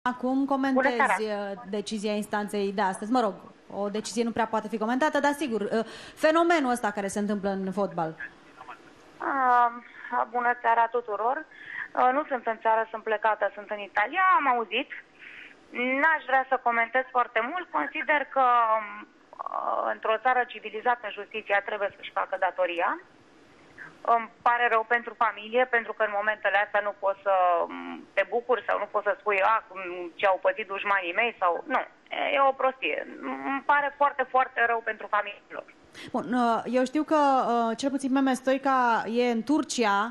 Cum comentezi decizia instanței de astăzi? Mă rog, o decizie nu prea poate fi comentată, dar sigur, fenomenul ăsta care se întâmplă în fotbal. Bună seara tuturor! Nu sunt în țară, sunt plecată, sunt în Italia, am auzit. N-aș vrea să comentez foarte mult. Consider că într-o țară civilizată justiția trebuie să-și facă datoria. Îmi pare rău pentru familie, pentru că în momentele astea nu poți să te bucuri sau nu poți să spui ce au pățit dușmanii mei sau... Nu, e o prostie. Îmi pare foarte, foarte rău pentru familiilor. Bun, eu știu că cel puțin Meme Stoica e în Turcia.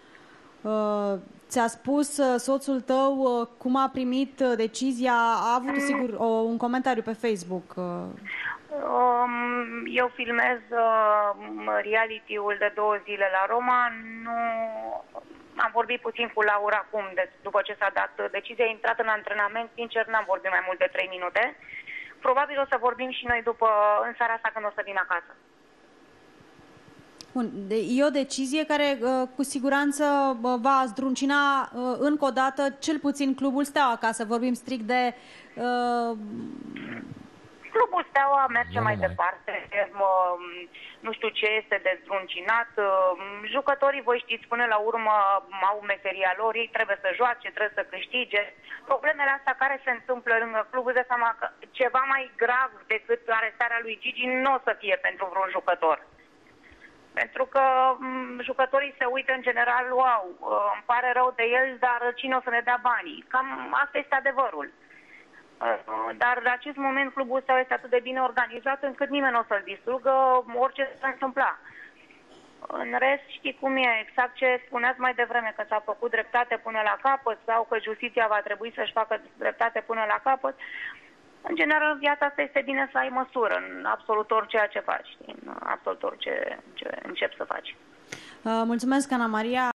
Ți-a spus soțul tău cum a primit decizia? A avut, sigur, un comentariu pe Facebook. Eu filmez reality-ul de 2 zile la Roma. Nu am vorbit puțin cu Laura acum, după ce s-a dat decizia, a intrat în antrenament. Sincer, n-am vorbit mai mult de 3 minute. Probabil o să vorbim și noi în seara asta când o să vin acasă. Bun, e o decizie care cu siguranță va zdruncina încă o dată cel puțin Clubul Steaua, ca să vorbim strict de... Clubul Steaua merge mai departe, nu știu ce este de zdruncinat. Jucătorii, voi știți, până la urmă au meseria lor, ei trebuie să joace, trebuie să câștige. Problemele astea care se întâmplă lângă clubul, de seama că ceva mai grav decât arestarea lui Gigi nu o să fie pentru vreun jucător. Pentru că jucătorii se uită în general, wow, îmi pare rău de el, dar cine o să ne dea banii? Cam asta este adevărul. Dar în acest moment clubul ăsta este atât de bine organizat încât nimeni nu o să-l distrugă, orice se întâmpla. În rest, știi cum e, exact ce spuneați mai devreme, că s-a făcut dreptate până la capăt sau că justiția va trebui să-și facă dreptate până la capăt. În general, în viața asta este bine să ai măsură în absolut orice ce faci, în absolut orice ce începi să faci. Mulțumesc, Ana Maria.